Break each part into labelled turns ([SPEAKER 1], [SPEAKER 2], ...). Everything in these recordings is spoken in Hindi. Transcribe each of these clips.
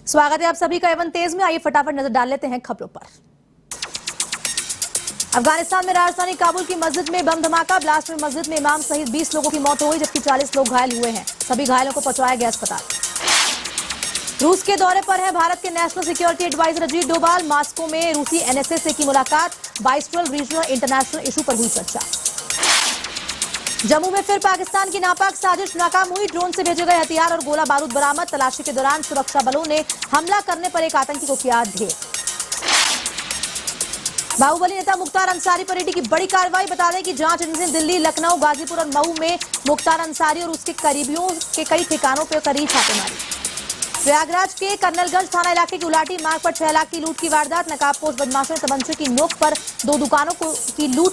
[SPEAKER 1] स्वागत है आप सभी का एवन तेज में। आइए फटाफट नजर डाल लेते हैं खबरों पर। अफगानिस्तान में राजधानी काबुल की मस्जिद में बम धमाका। ब्लास्ट में मस्जिद में इमाम सहित 20 लोगों की मौत हो गई, जबकि 40 लोग घायल हुए हैं। सभी घायलों को पहुंचाया गया अस्पताल। रूस के दौरे पर है भारत के national security adviser Ajit Doval. Moscow में रूसी एनएसए से की मुलाकात। बाइस्ट्रल रीजनल इंटरनेशनल इशू पर हुई चर्चा। जम्मू में फिर पाकिस्तान की नापाक साजिश नाकाम हुई। ड्रोन से भेजे गए हथियार और गोला बारूद बरामद। तलाशी के दौरान सुरक्षा बलों ने हमला करने पर एक आतंकी को किया ढेर। बाहुबली नेता मुख्तार अंसारी पर ईडी की बड़ी कार्रवाई। बता दें कि जांच एजेंसी दिल्ली, लखनऊ, गाजीपुर और मऊ में मुख्तार अंसारी और उसके करीबियों के कई ठिकानों पर करी छापेमारी। प्रयागराज के कर्नलगंज थाना इलाके की उलाटी मार्ग पर 6 लाख की लूट की वारदात। नकाबपोश बदमाशों ने तमंचे की नोक पर 2 दुकानों की लूट।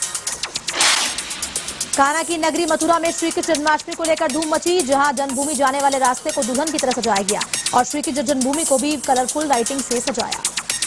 [SPEAKER 1] कान्हा की नगरी मथुरा में श्री कृष्ण जन्माष्टमी को लेकर धूम मची। जहां जन्मभूमि जाने वाले रास्ते को दुल्हन की तरह सजाया गया और श्री कृष्ण जन्मभूमि को भी कलरफुल लाइटिंग से सजाया।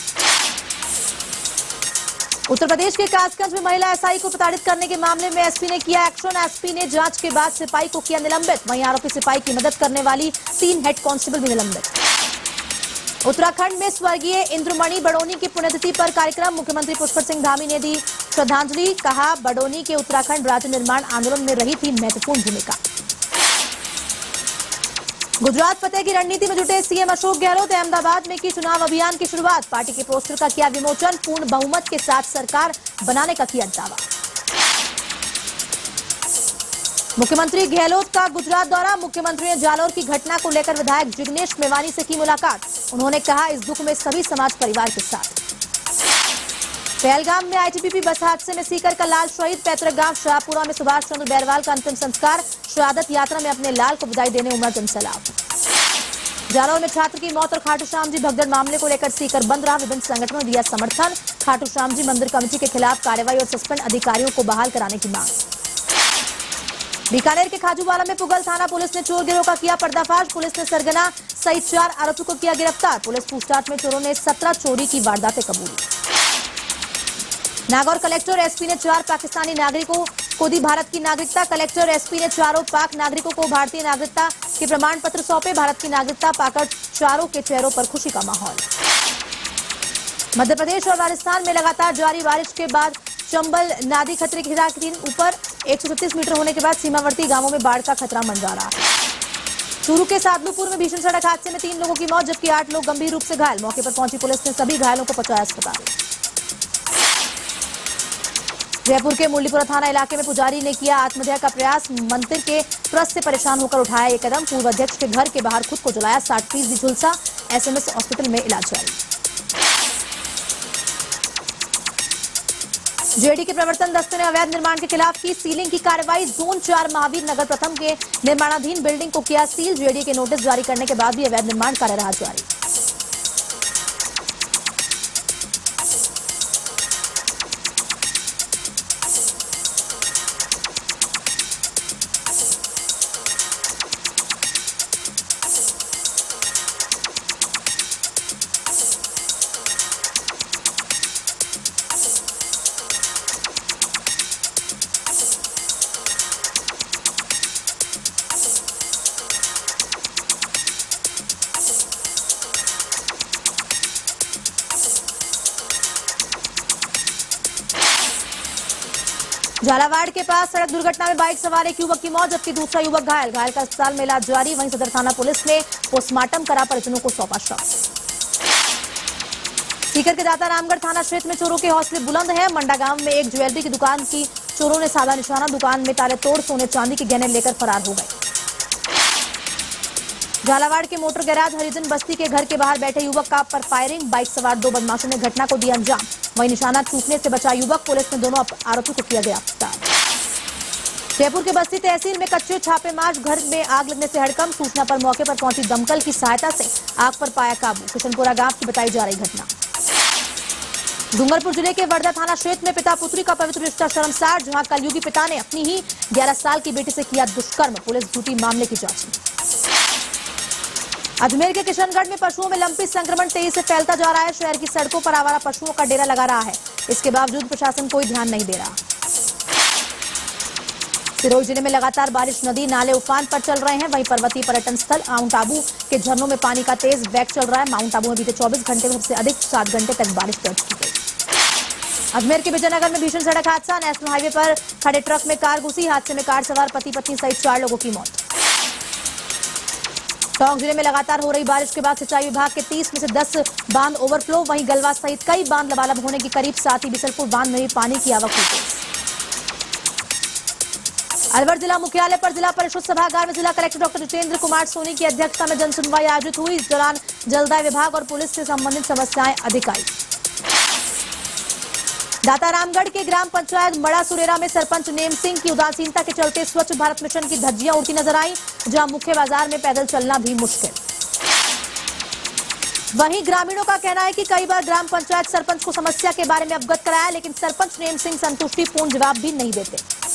[SPEAKER 1] उत्तर प्रदेश के कासगंज में महिला एसआई को प्रताड़ित करने के मामले में एसपी ने किया एक्शन। एसपी ने जांच के बाद सिपाही को किया निलंबित। वहीं आरोपी सिपाही की मदद करने वाली 3 हेड कांस्टेबल भी निलंबित। उत्तराखंड में स्वर्गीय इंद्रमणि बडोनी की पुण्यतिथि पर कार्यक्रम। मुख्यमंत्री पुष्कर सिंह धामी ने दी श्रद्धांजलि। कहा, बडोनी के उत्तराखंड राज्य निर्माण आंदोलन में रही थी महत्वपूर्ण भूमिका। गुजरात फतेह की रणनीति में जुटे सीएम अशोक गहलोत। अहमदाबाद में की चुनाव अभियान की शुरुआत। पार्टी के पोस्टर का किया विमोचन। पूर्ण बहुमत के साथ सरकार बनाने का किया दावा। मुख्यमंत्री गहलोत का गुजरात दौरा। मुख्यमंत्री ने जालोर की घटना को लेकर विधायक जिग्नेश मेवानी से की मुलाकात। उन्होंने कहा, इस दुख में सभी समाज परिवार के साथ। पहलगाम में आईटीबीपी बस हादसे में सीकर का लाल शहीद। पैतृक गांव शाहपुरा में सुभाष चंद्र बैरवाल का अंतिम संस्कार। शहादत यात्रा में अपने लाल को विदाई देने उमड़ा जनसैलाब। जालौर में छात्र की मौत और खाटू श्याम जी भगदड़ मामले को लेकर सीकर बंद रहा। विभिन्न संगठनों ने दिया समर्थन। खाटू श्याम जी मंदिर कमेटी के खिलाफ कार्रवाई और सस्पेंड अधिकारियों को बहाल कराने की मांग। बीकानेर के खाजूवाला में पुगल थाना पुलिस ने चोर गिरोह का किया पर्दाफाश। पुलिस ने सरगना सहित 4 आरोपियों को किया गिरफ्तार। पुलिस पूछताछ में चोरों ने 17 चोरी की वारदातें कबूली। नागौर कलेक्टर और एसपी ने 4 पाकिस्तानी नागरिकों को दी भारत की नागरिकता। कलेक्टर और एसपी ने चारों पाक नागरिकों को भारतीय नागरिकता के प्रमाण पत्र सौंपे। भारत की नागरिकता पाकर चारों के चेहरों पर खुशी का माहौल। मध्य प्रदेश और राजस्थान में लगातार जारी बारिश के बाद चंबल नदी खतरे की निशान ऊपर 137 मीटर होने के बाद सीमावर्ती गांवों में बाढ़ का खतरा मंडरा रहा है। चूरू के सादलूपुर में भीषण सड़क हादसे में 3 लोगों की मौत, जबकि 8 लोग गंभीर रूप से घायल। मौके पर पहुंची पुलिस ने सभी घायलों को पहुंचाया अस्पताल। जयपुर के मुरलीपुरा थाना इलाके में पुजारी ने किया आत्महत्या का प्रयास। मंदिर के ट्रस्ट से परेशान होकर उठाया ये कदम। पूर्व अध्यक्ष के घर के बाहर खुद को जलाया। 60% झुलसा। एसएमएस हॉस्पिटल में इलाज जारी। जेडी के प्रवर्तन दस्ते ने अवैध निर्माण के खिलाफ की सीलिंग की कार्रवाई। जोन 4 महावीर नगर प्रथम के निर्माणाधीन बिल्डिंग को किया सील। जेडी के नोटिस जारी करने के बाद भी अवैध निर्माण कार्य रहा जारी। झालावाड़ के पास सड़क दुर्घटना में बाइक सवार एक युवक की मौत, जबकि दूसरा युवक घायल। घायल का अस्पताल में इलाज जारी। वहीं सदर थाना पुलिस ने पोस्टमार्टम करा परिजनों को सौंपा शव। सीकर के दाता रामगढ़ थाना क्षेत्र में चोरों के हौसले बुलंद हैं। मंडा गांव में एक ज्वेलरी की दुकान की चोरों ने साधा निशाना। दुकान में ताले तोड़ सोने चांदी के गहने लेकर फरार हो गए। झालावाड़ के मोटर गैराज हरिजन बस्ती के घर के बाहर बैठे युवक का पर फायरिंग। बाइक सवार 2 बदमाशों ने घटना को दिया अंजाम। वहीं निशाना चूकने से बचा युवक। पुलिस ने दोनों आरोपियों को किया गिरफ्तार। जयपुर के बस्ती तहसील में कच्चे छापेमार। घर में आग लगने से हड़कंप। सूचना पर मौके पर पहुंची दमकल की सहायता से आग पर पाया काबू। किशनपुरा गांव की बताई जा रही घटना। डूंगरपुर जिले के वर्धा थाना क्षेत्र में पिता पुत्री का पवित्र रिश्ता शर्मसार। जहां कलयुगी पिता ने अपनी ही 11 साल की बेटी से किया दुष्कर्म। पुलिस जुटी मामले की जांच में। अजमेर के किशनगढ़ में पशुओं में लंपी संक्रमण तेजी से फैलता जा रहा है। शहर की सड़कों पर आवारा पशुओं का डेरा लगा रहा है। इसके बावजूद प्रशासन कोई ध्यान नहीं दे रहा। सिरोही जिले में लगातार बारिश, नदी नाले उफान पर चल रहे हैं। वहीं पर्वतीय पर्यटन स्थल माउंट आबू के झरनों में पानी का तेज बहक चल रहा है। माउंट आबू में बीते 24 घंटे में सबसे अधिक 7 घंटे तक बारिश दर्ज की गई। अजमेर के विजयनगर में भीषण सड़क हादसा, नेशनल हाईवे पर खड़े ट्रक में कार घुसी। हादसे में कार सवार पति पत्नी सहित 4 लोगों की मौत। टोंक जिले में लगातार हो रही बारिश के बाद सिंचाई विभाग के 30 में से 10 बांध ओवरफ्लो। वहीं गलवा सहित कई बांध लबालब होने के करीब, साथ ही बिसलपुर बांध में भी पानी की आवक हुई। अलवर जिला मुख्यालय पर जिला परिषद सभागार में जिला कलेक्टर डॉक्टर जितेंद्र कुमार सोनी की अध्यक्षता में जनसुनवाई आयोजित हुई। इस दौरान जलदाय विभाग और पुलिस से संबंधित समस्याएं अधिक आई। दातारामगढ़ के ग्राम पंचायत मड़ा सुरेरा में सरपंच नेम सिंह की उदासीनता के चलते स्वच्छ भारत मिशन की धज्जियां उड़ती नजर आई, जहां मुख्य बाजार में पैदल चलना भी मुश्किल। वहीं ग्रामीणों का कहना है कि कई बार ग्राम पंचायत सरपंच को समस्या के बारे में अवगत कराया, लेकिन सरपंच नेम सिंह संतुष्टिपूर्ण जवाब भी नहीं देते।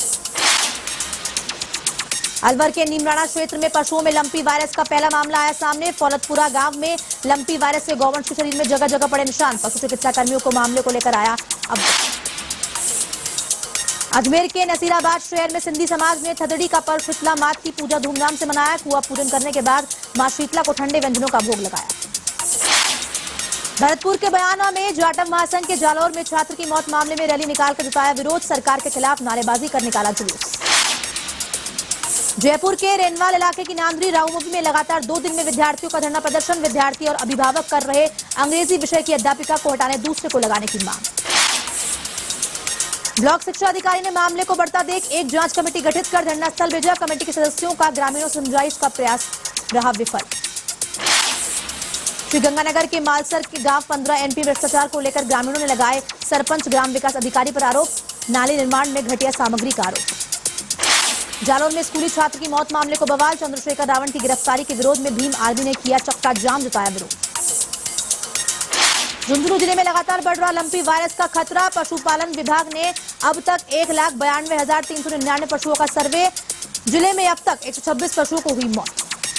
[SPEAKER 1] अलवर के नीमराणा क्षेत्र में पशुओं में लंपी वायरस का पहला मामला आया सामने। फौलतपुरा गांव में लंपी वायरस से गौवंश के शरीर में जगह जगह पड़े निशान। पशु चिकित्सा कर्मियों को मामले को लेकर आया अवगत। अजमेर के नसीराबाद शहर में सिंधी समाज ने थदड़ी का पर्व शीतला मात की पूजा धूमधाम से मनाया। कुआ पूजन करने के बाद मां शीतला को ठंडे व्यंजनों का भोग लगाया। भरतपुर के बयाना में जाटव महासंघ के जालौर में छात्र की मौत मामले में रैली निकालकर जताया विरोध। सरकार के खिलाफ नारेबाजी कर निकाला जुलूस। जयपुर के रेनवाल इलाके की नांदरी राउमोबी में लगातार 2 दिन में विद्यार्थियों का धरना प्रदर्शन। विद्यार्थी और अभिभावक कर रहे अंग्रेजी विषय की अध्यापिका को हटाने दूसरे को लगाने की मांग। ब्लॉक शिक्षा अधिकारी ने मामले को बढ़ता देख एक जांच कमेटी गठित कर धरना स्थल भेजा। कमेटी के सदस्यों का ग्रामीणों से समझाइश का प्रयास रहा विफल। श्रीगंगानगर के मालसर के गांव 15 एनपी भ्रष्टाचार को लेकर ग्रामीणों ने लगाए सरपंच ग्राम विकास अधिकारी पर आरोप। नाले निर्माण में घटिया सामग्री का आरोप। जालौर में स्कूली छात्र की मौत मामले को बवाल। चंद्रशेखर रावण की गिरफ्तारी के विरोध में भीम आर्मी ने किया चक्का जाम, जताया विरोध। झुंझुनू जिले में लगातार बढ़ रहा लंपी वायरस का खतरा। पशुपालन विभाग ने अब तक 1,92,399 पशुओं का सर्वे। जिले में अब तक 126 पशुओं को हुई मौत।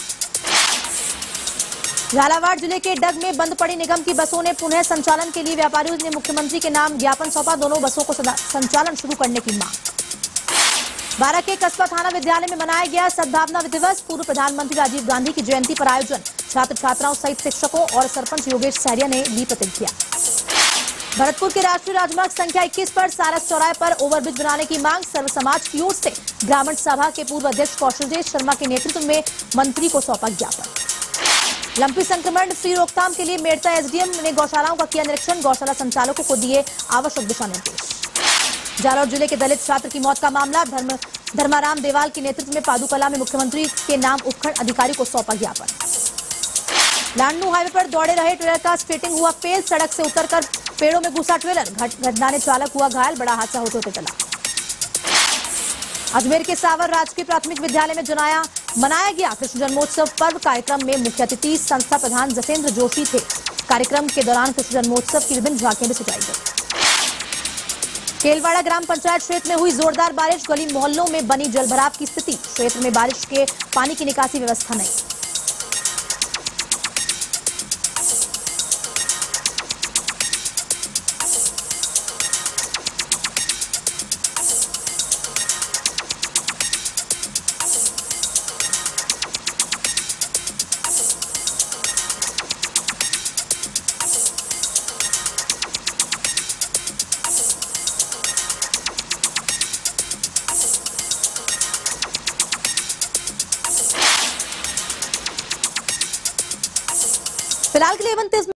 [SPEAKER 1] झालावाड़ जिले के डग में बंद पड़ी निगम की बसों ने पुनः संचालन के लिए व्यापारियों ने मुख्यमंत्री के नाम ज्ञापन सौंपा। दोनों बसों को संचालन शुरू करने की मांग। बारा के कस्बा थाना विद्यालय में मनाया गया सद्भावना दिवस। पूर्व प्रधानमंत्री राजीव गांधी की जयंती पर आयोजन। छात्र छात्राओं सहित शिक्षकों और सरपंच योगेश सहरिया ने ली प्रतिज्ञा। भरतपुर के राष्ट्रीय राजमार्ग संख्या 21 पर सारस चौराहे पर ओवरब्रिज बनाने की मांग। सर्व समाज की ओर से ब्राह्मण सभा के पूर्व अध्यक्ष कौशल शर्मा के नेतृत्व में मंत्री को सौंपा ज्ञापन। लंपी संक्रमण फ्री रोकथाम के लिए मेड़ता एसडीएम ने गौशालाओं का किया निरीक्षण। गौशाला संचालकों को दिए आवश्यक दिशा निर्देश। जालौर जिले के दलित छात्र की मौत का मामला। धर्माराम देवाल के नेतृत्व में पादुकला में मुख्यमंत्री के नाम उपखंड अधिकारी को सौंपा ज्ञापन। लांडू हाईवे पर दौड़े रहे ट्रेलर का स्टेटिंग हुआ फेल। सड़क से उतरकर पेड़ों में घुसा ट्रेलर। घटना में चालक हुआ घायल। बड़ा हादसा होते होते टला। अजमेर के सावर राजकीय प्राथमिक विद्यालय में मनाया गया कृष्ण जन्मोत्सव पर्व। कार्यक्रम में मुख्य अतिथि संस्था प्रधान जसेंद्र जोशी थे। कार्यक्रम के दौरान कृष्ण जन्मोत्सव की विभिन्न झांकियां भी सजाई गई। केलवाड़ा ग्राम पंचायत क्षेत्र में हुई जोरदार बारिश। गली मोहल्लों में बनी जलभराव की स्थिति। क्षेत्र में बारिश के पानी की निकासी व्यवस्था नहीं। फिलहाल के लिए 29